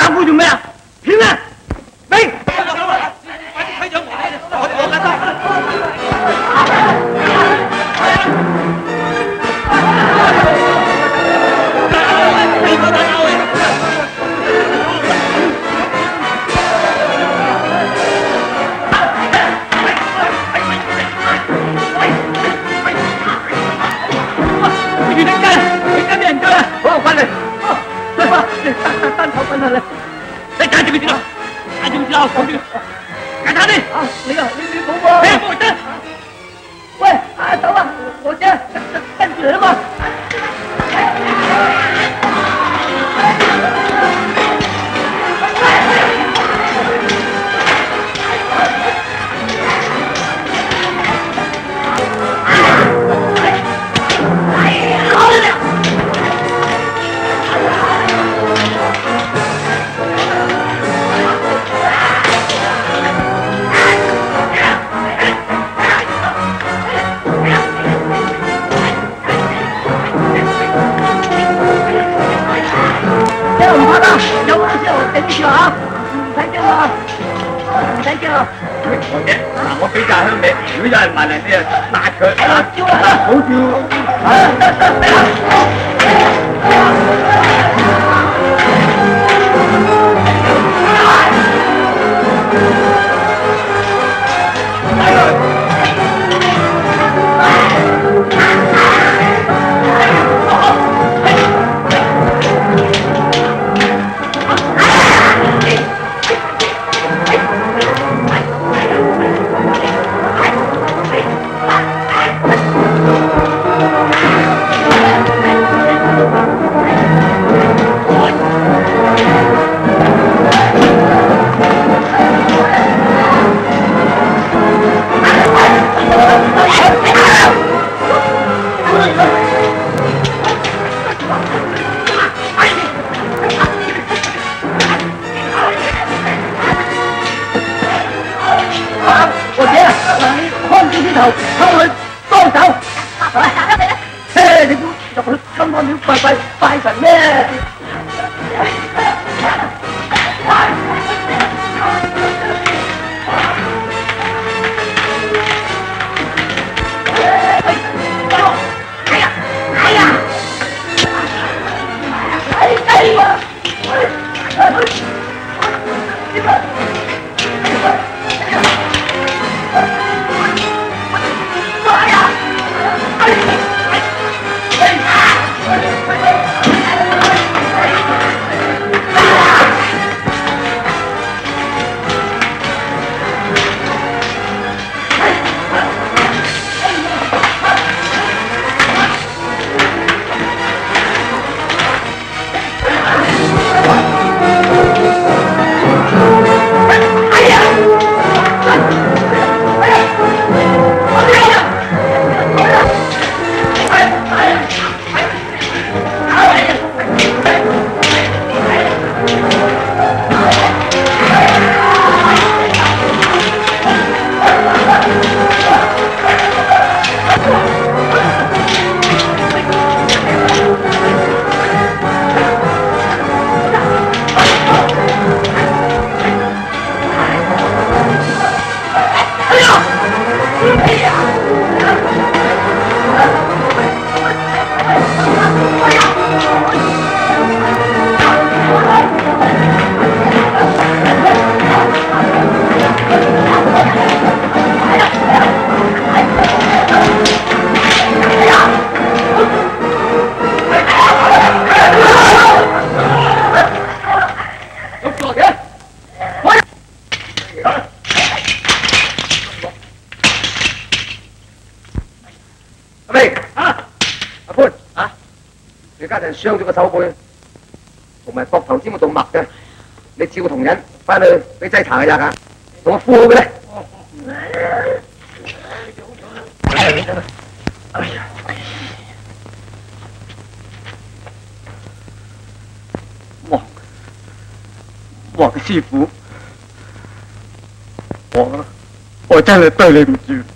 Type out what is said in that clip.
打鼓做咩啊？片啊！你快啲睇獎我緊你解住佢先啦，解住佢先啦，講住，解下啲。啊，你冇喎。你冇得。喂，阿走啊，我啫，跟住嚟啊嘛。有啊，之後頂住嚇，唔使驚啊，唔使驚啊。嗱，我俾紮香你，如果有人埋嚟，你就辣佢。係啦，招啦，好拜神咩？傷咗個手背，同埋膊頭尖嗰度脈嘅，你照同人翻去俾劑查下㗎，同我敷好嘅咧。哎呀！黃師傅，我真係對你唔住。